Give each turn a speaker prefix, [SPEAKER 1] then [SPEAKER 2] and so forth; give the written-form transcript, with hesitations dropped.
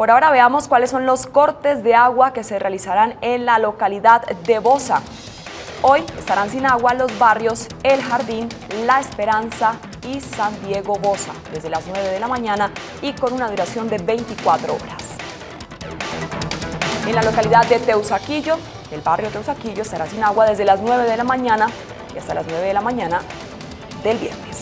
[SPEAKER 1] Por ahora veamos cuáles son los cortes de agua que se realizarán en la localidad de Bosa. Hoy estarán sin agua los barrios El Jardín, La Esperanza y San Diego Bosa, desde las 9 de la mañana y con una duración de 24 horas. En la localidad de Teusaquillo, el barrio Teusaquillo estará sin agua desde las 9 de la mañana y hasta las 9 de la mañana del viernes.